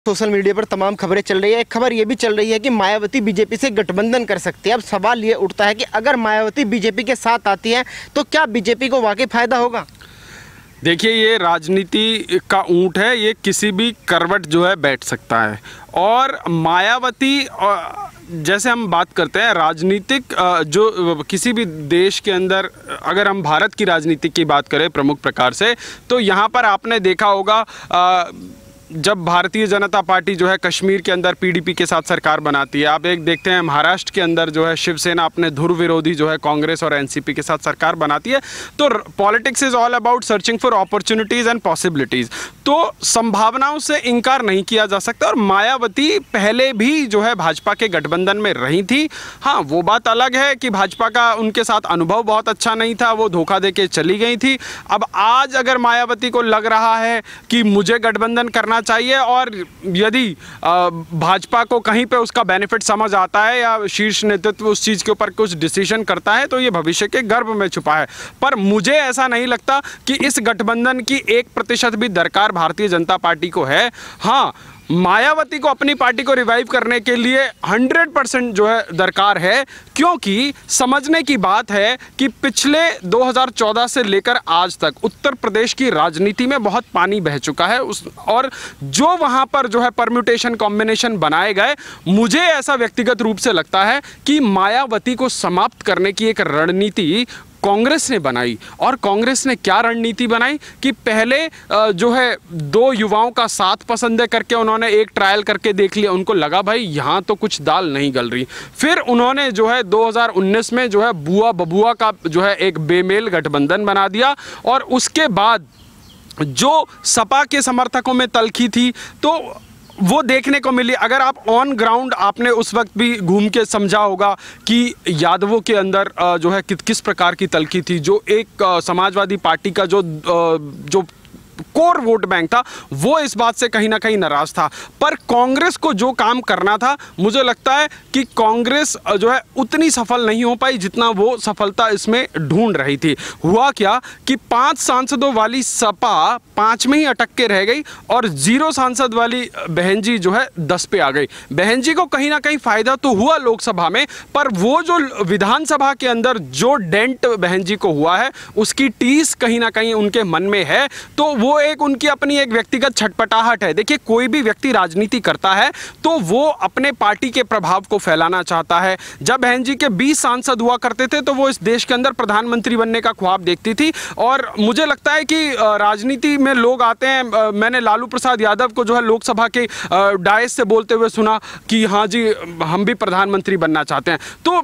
Social media पर तमाम खबरें चल रही है। एक खबर ये भी चल रही है कि मायावती बीजेपी से गठबंधन कर सकती है। अब सवाल ये उठता है कि अगर मायावती बीजेपी के साथ आती है तो क्या बीजेपी को वाकई फायदा होगा? देखिए, ये राजनीति का ऊंट है, ये किसी भी करवट जो है बैठ सकता है। और मायावती जैसे हम बात करते हैं राजनीतिक जो किसी भी देश के अंदर, अगर हम भारत की राजनीति की बात करें प्रमुख प्रकार से, तो यहाँ पर आपने देखा होगा जब भारतीय जनता पार्टी जो है कश्मीर के अंदर पीडीपी के साथ सरकार बनाती है, आप एक देखते हैं महाराष्ट्र के अंदर जो है शिवसेना अपने धुर विरोधी जो है कांग्रेस और एनसीपी के साथ सरकार बनाती है। तो politics is all about searching for opportunities and possibilities. तो संभावनाओं से इनकार नहीं किया जा सकता। और मायावती पहले भी जो है भाजपा के गठबंधन में रही थी। हाँ, वो बात अलग है कि भाजपा का उनके साथ अनुभव बहुत अच्छा नहीं था, वो धोखा दे के चली गई थी। अब आज अगर मायावती को लग रहा है कि मुझे गठबंधन करना चाहिए और यदि भाजपा को कहीं पे उसका बेनिफिट समझ आता है या शीर्ष नेतृत्व उस चीज़ के ऊपर कुछ डिसीजन करता है, तो ये भविष्य के गर्भ में छुपा है। पर मुझे ऐसा नहीं लगता कि इस गठबंधन की 1% भी दरकार भारतीय जनता पार्टी को है। हाँ, मायावती को अपनी पार्टी को रिवाइव करने के लिए 100% जो है दरकार है, क्योंकि समझने की बात है कि पिछले 2014 से लेकर आज तक उत्तर प्रदेश की राजनीति में बहुत पानी बह चुका है और जो वहां पर जो है परम्यूटेशन कॉम्बिनेशन बनाए गए, मुझे ऐसा व्यक्तिगत रूप से लगता है कि मायावती को समाप्त करने की एक रणनीति कांग्रेस ने बनाई। और कांग्रेस ने क्या रणनीति बनाई कि पहले जो है 2 युवाओं का साथ पसंद करके उन्होंने एक ट्रायल करके देख लिया, उनको लगा भाई यहाँ तो कुछ दाल नहीं गल रही। फिर उन्होंने जो है 2019 में जो है बुआ बबुआ का जो है एक बेमेल गठबंधन बना दिया। और उसके बाद जो सपा के समर्थकों में तल्खी थी तो वो देखने को मिली। अगर आप ऑन ग्राउंड आपने उस वक्त भी घूम के समझा होगा कि यादवों के अंदर जो है किस प्रकार की तल्खी थी। जो एक समाजवादी पार्टी का जो कोर वोट बैंक था, वो इस बात से कहीं ना कहीं नाराज था। पर कांग्रेस को जो काम करना था, मुझे लगता है कि कांग्रेस जो है उतनी सफल नहीं हो पाई जितना वो सफलता इसमें ढूंढ रही थी। हुआ क्या कि 5 सांसदों वाली सपा 5 में ही अटक के रह गई और 0 सांसद वाली बहन जी जो है 10 पे आ गई। बहन जी को कहीं ना कहीं फायदा तो हुआ लोकसभा में, पर वो जो विधानसभा के अंदर जो डेंट बहन जी को हुआ है, उसकी टीस कहीं ना कहीं उनके मन में है। तो वो एक उनकी अपनी एक व्यक्तिगत छटपटाहट है। देखिए, कोई भी व्यक्ति राजनीति करता है तो वो अपने पार्टी के प्रभाव को फैलाना चाहता है। जब बहन जी के 20 सांसद हुआ करते थे तो वो इस देश के अंदर प्रधानमंत्री बनने का ख्वाब देखती थी। और मुझे लगता है कि राजनीति में लोग आते हैं, मैंने लालू प्रसाद यादव को जो है लोकसभा के डायस से बोलते हुए सुना कि हाँ जी, हम भी प्रधानमंत्री बनना चाहते हैं।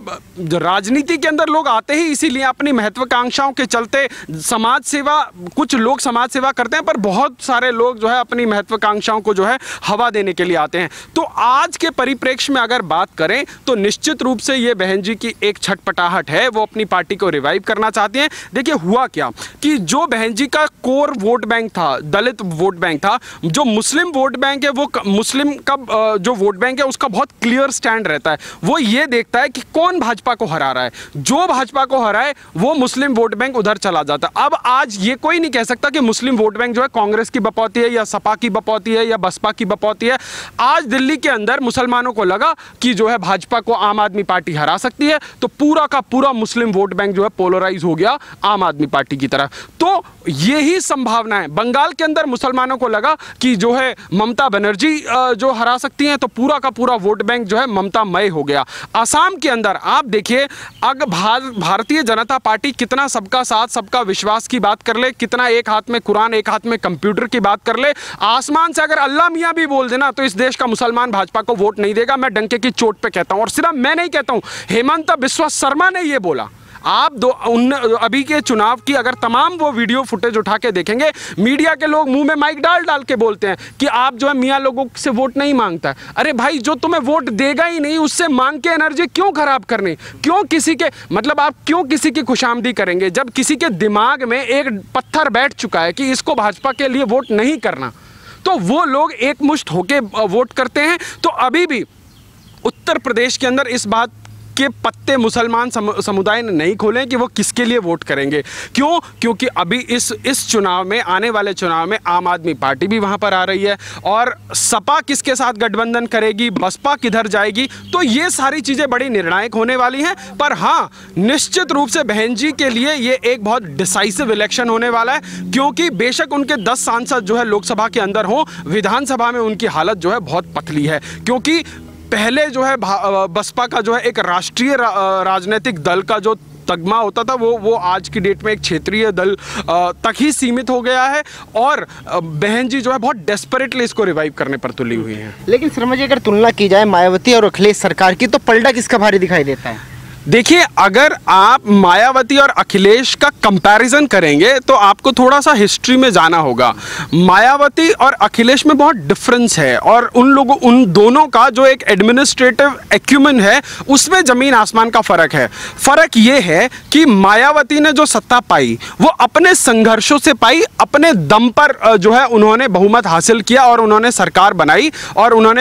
तो राजनीति के अंदर लोग आते ही इसीलिए अपनी महत्वाकांक्षाओं के चलते समाज सेवा, कुछ लोग समाज सेवा करते हैं, पर बहुत सारे लोग जो है अपनी महत्वाकांक्षाओं को जो है हवा देने के लिए आते हैं। तो आज के परिप्रेक्ष्य में अगर बात करें तो निश्चित रूप से ये बहन जी की एक छटपटाहट है, वो अपनी पार्टी को रिवाइव करना चाहती हैं। देखिए, हुआ क्या कि जो बहन जी का कोर वोट बैंक था, दलित वोट बैंक था, जो मुस्लिम वोट बैंक है, वो मुस्लिम का जो वोट बैंक है उसका बहुत क्लियर स्टैंड रहता है। वो ये देखता है कि कौन भाजपा को हरा रहा है, जो भाजपा को हराए वो मुस्लिम वोट बैंक उधर चला जाता है। अब आज ये कोई नहीं कह सकता कि मुस्लिम वोट बैंक जो है कांग्रेस की बपौती है या सपा की बपौती है या बसपा की बपौती है। आज दिल्ली के अंदर मुसलमानों को लगा कि जो है भाजपा को आम आदमी पार्टी हरा सकती है, तो पूरा का पूरा मुस्लिम वोट बैंक जो है पोलराइज हो गया आम आदमी पार्टी की तरफ। तो यही संभावना है। बंगाल के अंदर मुसलमानों को लगा कि जो है ममता बनर्जी जो हरा सकती हैं, तो पूरा का पूरा वोट बैंक जो है ममतामय हो गया। असम के अंदर आप देखिए, अगर भारतीय जनता पार्टी कितना सबका साथ सबका विश्वास की बात कर ले, कितना एक हाथ में कुरान एक हाथ में कंप्यूटर की बात कर ले, आसमान से अगर अल्लाह मियां भी बोल देना तो इस देश का मुसलमान भाजपा को वोट नहीं देगा। मैं डंके की चोट पे कहता हूं, और सिर्फ मैं नहीं कहता हूं, हेमंत बिस्वा शर्मा ने यह बोला। आप अभी के चुनाव की अगर तमाम वो वीडियो फुटेज उठा के देखेंगे, मीडिया के लोग मुंह में माइक डाल डाल के बोलते हैं कि आप जो है मियाँ लोगों से वोट नहीं मांगता है। अरे भाई, जो तुम्हें वोट देगा ही नहीं उससे मांग के एनर्जी क्यों खराब करनी? क्यों किसी के मतलब आप क्यों किसी की खुशामदी करेंगे जब किसी के दिमाग में एक पत्थर बैठ चुका है कि इसको भाजपा के लिए वोट नहीं करना, तो वो लोग एकमुश्त होके वोट करते हैं। तो अभी भी उत्तर प्रदेश के अंदर इस बात के पत्ते मुसलमान समुदाय ने नहीं खोले कि वो किसके लिए वोट करेंगे। क्यों? क्योंकि अभी इस चुनाव में, आने वाले चुनाव में आम आदमी पार्टी भी वहाँ पर आ रही है और सपा किसके साथ गठबंधन करेगी, बसपा किधर जाएगी, तो ये सारी चीज़ें बड़ी निर्णायक होने वाली हैं। पर हाँ, निश्चित रूप से बहन जी के लिए ये एक बहुत डिसाइसिव इलेक्शन होने वाला है, क्योंकि बेशक उनके 10 सांसद जो है लोकसभा के अंदर हो, विधानसभा में उनकी हालत जो है बहुत पतली है। क्योंकि पहले जो है बसपा का जो है एक राष्ट्रीय राजनीतिक दल का जो तगमा होता था वो आज की डेट में एक क्षेत्रीय दल तक ही सीमित हो गया है और बहन जी जो है बहुत डेस्परेटली इसको रिवाइव करने पर तुली हुई हैं। लेकिन शर्मा जी, अगर तुलना की जाए मायावती और अखिलेश सरकार की, तो पलटा किसका भारी दिखाई देता है? देखिए, अगर आप मायावती और अखिलेश का कंपैरिजन करेंगे तो आपको थोड़ा सा हिस्ट्री में जाना होगा। मायावती और अखिलेश में बहुत डिफरेंस है और उन दोनों का जो एक एडमिनिस्ट्रेटिव एक्यूमेन है उसमें ज़मीन आसमान का फ़र्क है। फ़र्क ये है कि मायावती ने जो सत्ता पाई वो अपने संघर्षों से पाई, अपने दम पर जो है उन्होंने बहुमत हासिल किया और उन्होंने सरकार बनाई और उन्होंने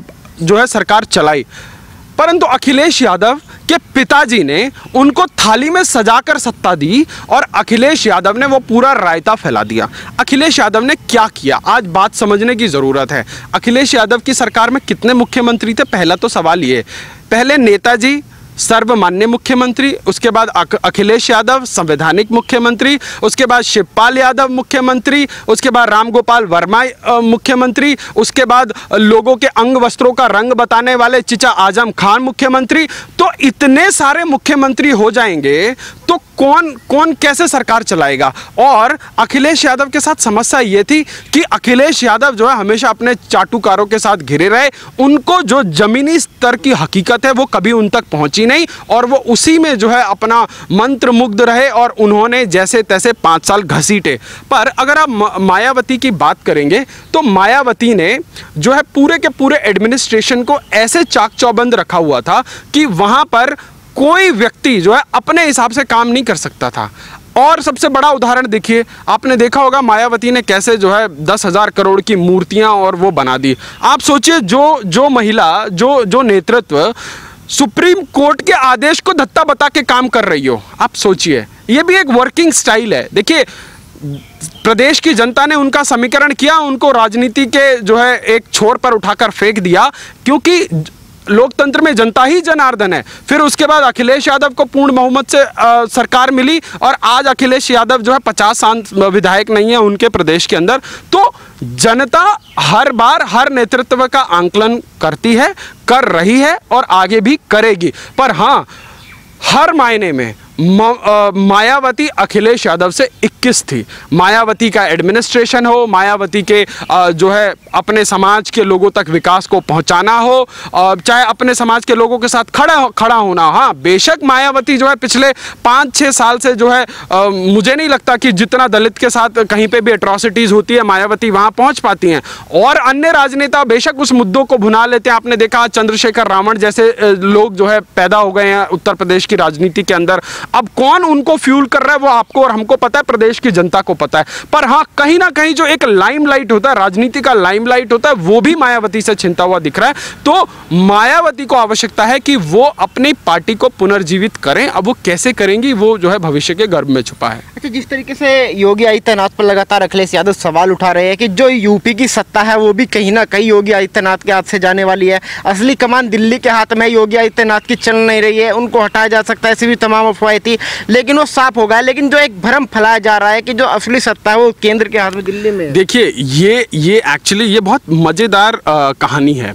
जो है सरकार चलाई। परंतु अखिलेश यादव के पिताजी ने उनको थाली में सजाकर सत्ता दी और अखिलेश यादव ने वो पूरा रायता फैला दिया। अखिलेश यादव ने क्या किया, आज बात समझने की ज़रूरत है। अखिलेश यादव की सरकार में कितने मुख्यमंत्री थे? पहला तो सवाल ये, पहले नेताजी सर्वमान्य मुख्यमंत्री, उसके बाद अखिलेश यादव संवैधानिक मुख्यमंत्री, उसके बाद शिवपाल यादव मुख्यमंत्री, उसके बाद रामगोपाल वर्मा मुख्यमंत्री, उसके बाद लोगों के अंग वस्त्रों का रंग बताने वाले चिचा आजम खान मुख्यमंत्री। तो इतने सारे मुख्यमंत्री हो जाएंगे तो कौन कैसे सरकार चलाएगा? और अखिलेश यादव के साथ समस्या ये थी कि अखिलेश यादव जो है हमेशा अपने चाटुकारों के साथ घिरे रहे, उनको जो जमीनी स्तर की हकीकत है वो कभी उन तक पहुंची नहीं और वो उसी में जो है अपना मंत्र मुग्ध रहे और उन्होंने जैसे तैसे 5 साल घसीटे। पर अगर आप मायावती की बात करेंगे तो मायावती ने जो है पूरे के पूरे एडमिनिस्ट्रेशन को ऐसे चाक चौबंद रखा हुआ था कि वहां पर कोई व्यक्ति जो है अपने हिसाब से काम नहीं कर सकता था। और सबसे बड़ा उदाहरण देखिए, आपने देखा होगा मायावती ने कैसे जो है 10,000 करोड़ की मूर्तियां और वो बना दी। आप सोचिए, जो महिला जो नेतृत्व सुप्रीम कोर्ट के आदेश को धत्ता बता के काम कर रही हो, आप सोचिए, ये भी एक वर्किंग स्टाइल है। देखिए, प्रदेश की जनता ने उनका समीकरण किया, उनको राजनीति के जो है एक छोर पर उठाकर फेंक दिया, क्योंकि लोकतंत्र में जनता ही जनार्दन है। फिर उसके बाद अखिलेश यादव को पूर्ण बहुमत से सरकार मिली और आज अखिलेश यादव जो है 50 विधायक नहीं है उनके प्रदेश के अंदर। तो जनता हर बार हर नेतृत्व का आंकलन करती है, कर रही है और आगे भी करेगी। पर हाँ, हर मायने में मायावती अखिलेश यादव से 21 थी। मायावती का एडमिनिस्ट्रेशन हो, मायावती के जो है अपने समाज के लोगों तक विकास को पहुंचाना हो, चाहे अपने समाज के लोगों के साथ खड़ा होना। हाँ, बेशक मायावती जो है पिछले 5-6 साल से जो है मुझे नहीं लगता कि जितना दलित के साथ कहीं पे भी एट्रॉसिटीज़ होती है मायावती वहाँ पहुँच पाती हैं। और अन्य राजनेता बेशक उस मुद्दों को भुना लेते हैं। आपने देखा चंद्रशेखर रावण जैसे लोग जो है पैदा हो गए हैं उत्तर प्रदेश की राजनीति के अंदर। अब कौन उनको फ्यूल कर रहा है वो आपको और हमको पता है, प्रदेश की जनता को पता है। पर हाँ, कहीं ना कहीं जो एक लाइमलाइट होता है, राजनीति का लाइमलाइट होता है, वो भी मायावती से छिनता हुआ दिख रहा है। तो मायावती को आवश्यकता है कि वो अपनी पार्टी को पुनर्जीवित करें। अब वो कैसे करेंगी वो जो है भविष्य के गर्भ में छुपा है। अच्छा, जिस तरीके से योगी आदित्यनाथ पर लगातार अखिलेश यादव सवाल उठा रहे हैं कि जो यूपी की सत्ता है वो भी कहीं ना कहीं योगी आदित्यनाथ के हाथ से जाने वाली है, असली कमान दिल्ली के हाथ में, योगी आदित्यनाथ की चल नहीं रही है, उनको हटाया जा सकता है, ऐसी भी तमाम अफवाहें थी, लेकिन वो साफ हो गया। लेकिन जो एक भ्रम फैलाया जा रहा है कि जो असली सत्ता है वो केंद्र के हाथ में, दिल्ली में। देखिए, ये एक्चुअली ये बहुत मज़ेदार कहानी है।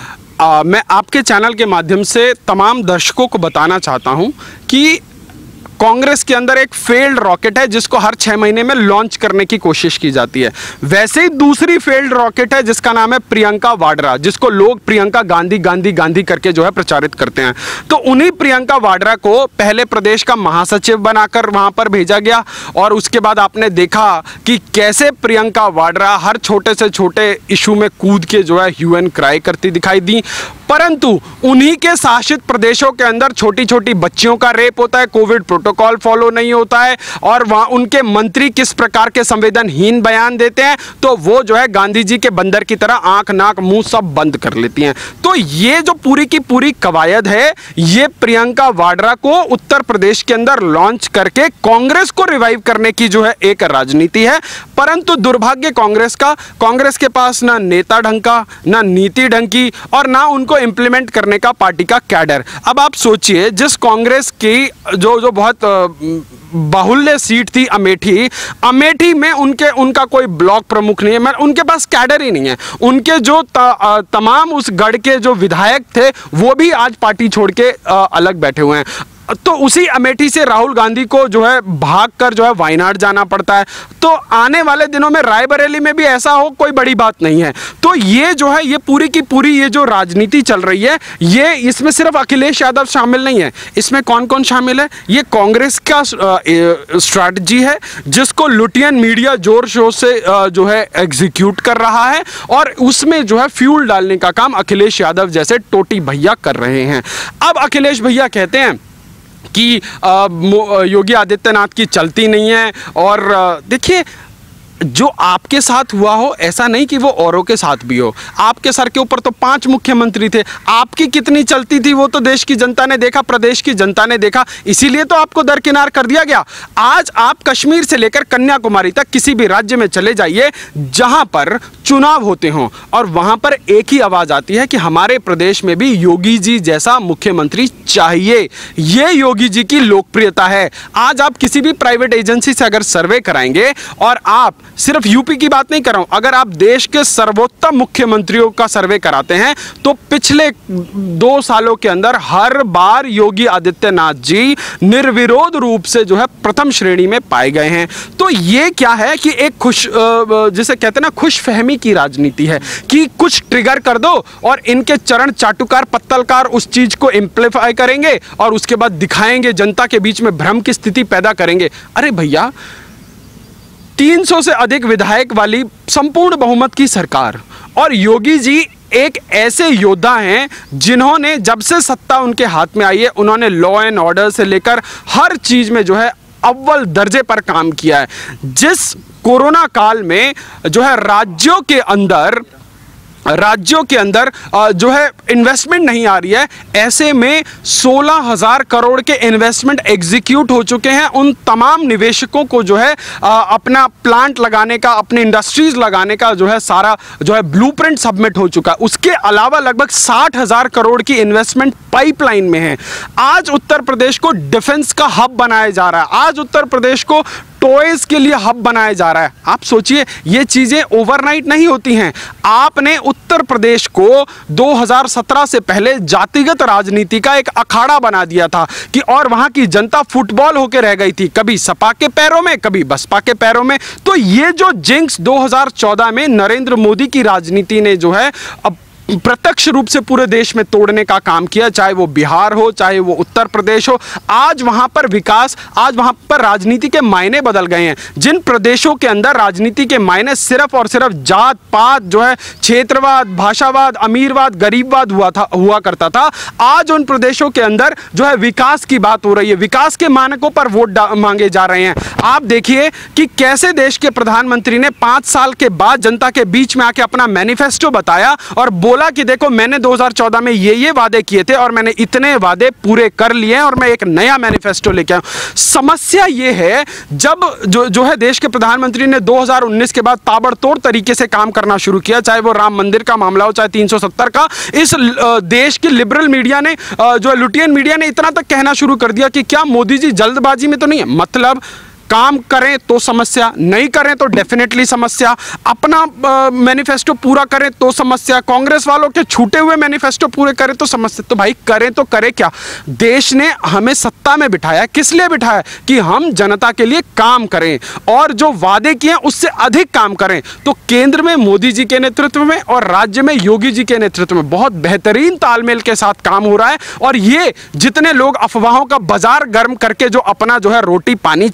मैं आपके चैनल के माध्यम से तमाम दर्शकों को बताना चाहता हूं कि कांग्रेस के अंदर एक फेल्ड रॉकेट है जिसको हर 6 महीने में लॉन्च करने की कोशिश की जाती है। वैसे ही दूसरी फेल्ड रॉकेट है जिसका नाम है प्रियंका वाड्रा, जिसको लोग प्रियंका गांधी गांधी गांधी करके जो है प्रचारित करते हैं। तो उन्हीं प्रियंका वाड्रा को पहले प्रदेश का महासचिव बनाकर वहां पर भेजा गया और उसके बाद आपने देखा कि कैसे प्रियंका वाड्रा हर छोटे से छोटे इशू में कूद के जो है ह्यू एंड क्राई करती दिखाई दी। परंतु उन्हीं के शासित प्रदेशों के अंदर छोटी छोटी बच्चियों का रेप होता है, कोविड प्रोटोकॉल फॉलो नहीं होता है और वहां उनके मंत्री किस प्रकार के संवेदनहीन बयान देते हैं, तो वो जो है गांधी जी के बंदर की तरह आंख नाक मुंह सब बंद कर लेती हैं। तो ये जो पूरी की पूरी कवायद है, ये प्रियंका वाड्रा को उत्तर प्रदेश के अंदर लॉन्च करके कांग्रेस को रिवाइव करने की जो है एक राजनीति है। परंतु दुर्भाग्य कांग्रेस के पास ना नेता ढंग का, ना नीति ढंग की, और ना उनको इंप्लीमेंट करने का पार्टी का कैडर। अब आप सोचिए, जिस कांग्रेस की जो बहुत बाहुल्य सीट थी अमेठी में उनका कोई ब्लॉक प्रमुख नहीं है, उनके पास कैडर ही नहीं है। उनके जो तमाम उस गढ़ के जो विधायक थे वो भी आज पार्टी छोड़ के अलग बैठे हुए हैं। तो उसी अमेठी से राहुल गांधी को जो है भागकर जो है वायनाड जाना पड़ता है। तो आने वाले दिनों में रायबरेली में भी ऐसा हो, कोई बड़ी बात नहीं है। तो ये जो है ये पूरी की पूरी ये जो राजनीति चल रही है, ये इसमें सिर्फ अखिलेश यादव शामिल नहीं है। इसमें कौन कौन शामिल है? ये कांग्रेस का स्ट्रैटेजी है जिसको लुटियन मीडिया जोर शोर से जो है एग्जीक्यूट कर रहा है, और उसमें जो है फ्यूल डालने का काम अखिलेश यादव जैसे टोटी भैया कर रहे हैं। अब अखिलेश भैया कहते हैं कि योगी आदित्यनाथ की चलती नहीं है, और देखिए, जो आपके साथ हुआ हो ऐसा नहीं कि वो औरों के साथ भी हो। आपके सर के ऊपर तो 5 मुख्यमंत्री थे, आपकी कितनी चलती थी वो तो देश की जनता ने देखा, प्रदेश की जनता ने देखा, इसीलिए तो आपको दरकिनार कर दिया गया। आज आप कश्मीर से लेकर कन्याकुमारी तक किसी भी राज्य में चले जाइए जहां पर चुनाव होते हों, और वहां पर एक ही आवाज आती है कि हमारे प्रदेश में भी योगी जी जैसा मुख्यमंत्री चाहिए। ये योगी जी की लोकप्रियता है। आज आप किसी भी प्राइवेट एजेंसी से अगर सर्वे कराएंगे, और आप सिर्फ यूपी की बात नहीं कर रहा हूं, अगर आप देश के सर्वोत्तम मुख्यमंत्रियों का सर्वे कराते हैं तो पिछले 2 सालों के अंदर हर बार योगी आदित्यनाथ जी निर्विरोध रूप से जो है प्रथम श्रेणी में पाए गए हैं। तो ये क्या है कि एक जिसे कहते हैं ना, खुशफहमी की राजनीति है कि कुछ ट्रिगर कर दो और इनके चरण चाटुकार पत्तलकार उस चीज को एम्प्लीफाई करेंगे और उसके बाद दिखाएंगे, जनता के बीच में भ्रम की स्थिति पैदा करेंगे। अरे भैया, 300 से अधिक विधायक वाली संपूर्ण बहुमत की सरकार, और योगी जी एक ऐसे योद्धा हैं जिन्होंने जब से सत्ता उनके हाथ में आई है, उन्होंने लॉ एंड ऑर्डर से लेकर हर चीज में जो है अव्वल दर्जे पर काम किया है। जिस कोरोना काल में जो है राज्यों के अंदर जो है इन्वेस्टमेंट नहीं आ रही है, ऐसे में 16,000 करोड़ के इन्वेस्टमेंट एग्जीक्यूट हो चुके हैं। उन तमाम निवेशकों को जो है अपना प्लांट लगाने का, अपनी इंडस्ट्रीज लगाने का जो है सारा जो है ब्लूप्रिंट सबमिट हो चुका है। उसके अलावा लगभग 60,000 करोड़ की इन्वेस्टमेंट पाइपलाइन में है। आज उत्तर प्रदेश को डिफेंस का हब बनाया जा रहा है, आज उत्तर प्रदेश को टॉयज के लिए हब बनाया जा रहा है। आप सोचिए, ये चीजें ओवरनाइट नहीं होती हैं। आपने उत्तर प्रदेश को 2017 से पहले जातिगत राजनीति का एक अखाड़ा बना दिया था कि, और वहां की जनता फुटबॉल होकर रह गई थी, कभी सपा के पैरों में, कभी बसपा के पैरों में। तो ये जो जिंक्स 2014 में नरेंद्र मोदी की राजनीति ने जो है अब प्रत्यक्ष रूप से पूरे देश में तोड़ने का काम किया, चाहे वो बिहार हो, चाहे वो उत्तर प्रदेश हो, आज वहां पर विकास, आज वहां पर राजनीति के मायने बदल गए हैं। जिन प्रदेशों के अंदर राजनीति के मायने सिर्फ और सिर्फ जात पात जो है, क्षेत्रवाद, भाषावाद, अमीरवाद, गरीबवाद हुआ करता था, आज उन प्रदेशों के अंदर जो है विकास की बात हो रही है, विकास के मानकों पर वोट मांगे जा रहे हैं। आप देखिए कि कैसे देश के प्रधानमंत्री ने 5 साल के बाद जनता के बीच में आके अपना मैनिफेस्टो बताया और बोला कि देखो, मैंने 2014 में ये वादे किए थे और मैंने इतने वादे पूरे कर लिए हैं और मैं एक नया मैनिफेस्टो लेके आया हूं। समस्या ये है, जब जो है देश के प्रधानमंत्री ने 2019 के बाद ताबड़तोड़ तरीके से काम करना शुरू किया, चाहे वो राम मंदिर का मामला हो, चाहे 370 का, इस देश की लिबरल मीडिया ने, जो है लुटियन मीडिया ने इतना तक कहना शुरू कर दिया कि क्या मोदी जी जल्दबाजी में तो नहीं है। मतलब काम करें तो समस्या, नहीं करें तो डेफिनेटली समस्या, अपना मैनिफेस्टो पूरा करें तो समस्या, कांग्रेस वालों के छूटे हुए मैनिफेस्टो पूरे करें तो समस्या। तो भाई करें तो करें क्या? देश ने हमें सत्ता में बिठाया, किस लिए बिठाया? कि हम जनता के लिए काम करें और जो वादे किए उससे अधिक काम करें। तो केंद्र में मोदी जी के नेतृत्व में और राज्य में योगी जी के नेतृत्व में बहुत बेहतरीन तालमेल के साथ काम हो रहा है। और ये जितने लोग अफवाहों का बाजार गर्म करके जो अपना जो है रोटी पानी चलाते हैं,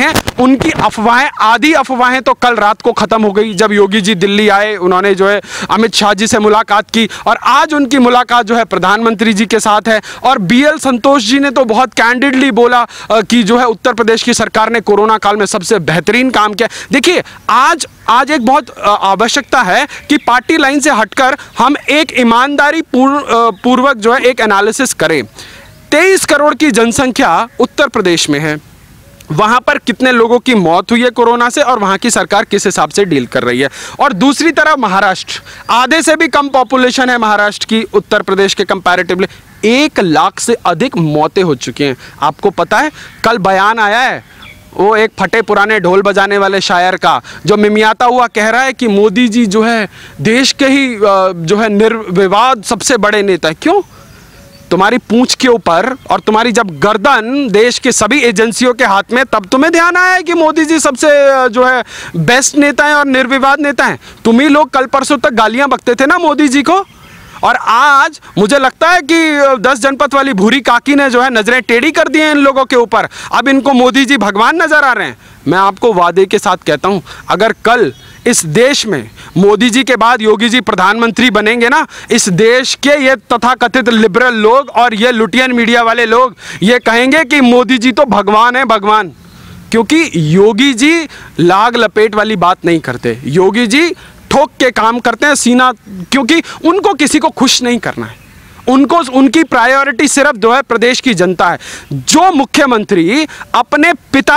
हैं उनकी अफवाहें, आधी अफवाहें तो कल रात को खत्म हो गई जब योगी जी दिल्ली आए, उन्होंने जो है अमित शाह जी से मुलाकात की और आज उनकी मुलाकात जो है प्रधानमंत्री जी के साथ है। और BL संतोष जी ने तो बहुत कैंडिडली बोला कि जो है उत्तर प्रदेश की सरकार ने कोरोना काल में सबसे बेहतरीन काम किया। देखिए आज एक बहुत आवश्यकता है कि पार्टी लाइन से हटकर हम एक ईमानदारी पूर्वक जो है एक एनालिसिस करें। 23 करोड़ की जनसंख्या उत्तर प्रदेश में है, वहां पर कितने लोगों की मौत हुई है कोरोना से और वहां की सरकार किस हिसाब से डील कर रही है। और दूसरी तरफ महाराष्ट्र, आधे से भी कम पॉपुलेशन है महाराष्ट्र की उत्तर प्रदेश के कंपैरेटिवली, 1 लाख से अधिक मौतें हो चुकी हैं। आपको पता है कल बयान आया है वो एक फटे पुराने ढोल बजाने वाले शायर का, जो मिमियाता हुआ कह रहा है कि मोदी जी जो है देश के ही जो है निर्विवाद सबसे बड़े नेता है। क्यों? तुम्हारी पूंछ के ऊपर और तुम्हारी जब गर्दन देश के सभी एजेंसियों के हाथ में, तब तुम्हें ध्यान आया है कि मोदी जी सबसे जो है बेस्ट नेता है और निर्विवाद नेता है। तुम ही लोग कल परसों तक गालियां बकते थे ना मोदी जी को, और आज मुझे लगता है कि 10 जनपद वाली भूरी काकी ने जो है नजरें टेढ़ी कर दी हैं इन लोगों के ऊपर। अब इनको मोदी जी भगवान नजर आ रहे हैं। मैं आपको वादे के साथ कहता हूं, अगर कल इस देश में मोदी जी के बाद योगी जी प्रधानमंत्री बनेंगे ना, इस देश के ये तथाकथित लिबरल लोग और ये लुटियन मीडिया वाले लोग ये कहेंगे कि मोदी जी तो भगवान है, भगवान। क्योंकि योगी जी लाग लपेट वाली बात नहीं करते, योगी जी ठोक के काम करते हैं सीना, क्योंकि उनको किसी को खुश नहीं करना है। उनको उनकी प्रायोरिटी सिर्फ जो है प्रदेश की जनता है। जो मुख्यमंत्री अपने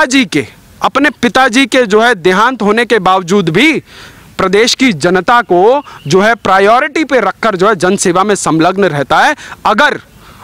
पिताजी के जो है देहांत होने के बावजूद भी प्रदेश की जनता को जो है प्रायोरिटी पे रखकर जो है जनसेवा में संलग्न रहता है, अगर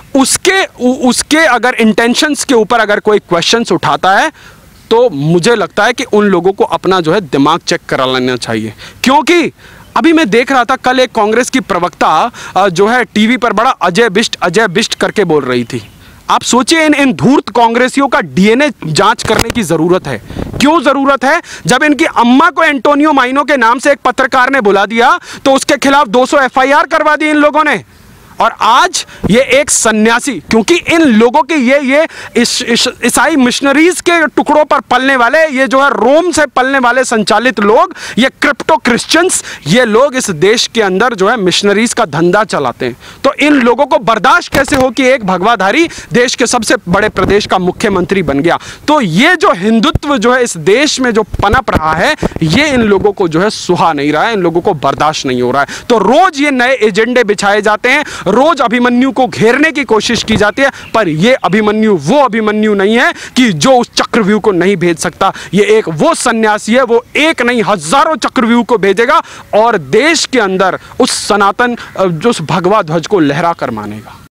उसके अगर इंटेंशंस के ऊपर अगर कोई क्वेश्चंस उठाता है तो मुझे लगता है कि उन लोगों को अपना जो है दिमाग चेक करा लेना चाहिए। क्योंकि अभी मैं देख रहा था कल एक कांग्रेस की प्रवक्ता जो है टीवी पर बड़ा अजय बिष्ट करके बोल रही थी। आप सोचिए इन धूर्त कांग्रेसियों का DNA जांच करने की जरूरत है। क्यों जरूरत है? जब इनकी अम्मा को एंटोनियो माइनो के नाम से एक पत्रकार ने बुला दिया तो उसके खिलाफ 200 FIR करवा दी इन लोगों ने। और आज ये एक सन्यासी, क्योंकि इन लोगों के ये ईसाई मिशनरीज के टुकड़ों पर पलने वाले, ये जो है रोम से पलने वाले संचालित लोग, ये क्रिप्टो क्रिश्चियंस, ये लोग इस देश के अंदर जो है मिशनरीज का धंधा चलाते हैं। तो इन लोगों को बर्दाश्त कैसे हो कि एक भगवाधारी देश के सबसे बड़े प्रदेश का मुख्यमंत्री बन गया। तो ये जो हिंदुत्व जो है इस देश में जो पनप रहा है, ये इन लोगों को जो है सुहा नहीं रहा है, इन लोगों को बर्दाश्त नहीं हो रहा है। तो रोज ये नए एजेंडे बिछाए जाते हैं, रोज अभिमन्यु को घेरने की कोशिश की जाती है, पर ये अभिमन्यु वो अभिमन्यु नहीं है कि जो उस चक्रव्यूह को नहीं भेज सकता। ये एक वो सन्यासी है, वो एक नहीं हजारों चक्रव्यूह को भेजेगा और देश के अंदर उस सनातन जो उस भगवा ध्वज को लहरा कर मानेगा।